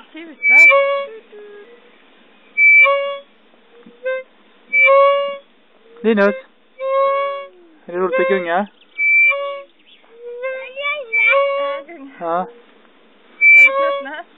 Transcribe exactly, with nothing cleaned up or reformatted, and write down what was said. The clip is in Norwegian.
tuta. Linus, är det roligt att gunga? Gunga. Ja. Är du tröttnat?